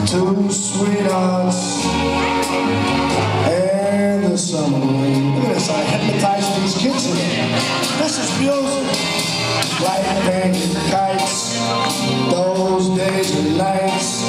Two sweethearts and the summer rain. Look at this, I hypnotized these kids in here. This is music. Light painted kites, those days and nights.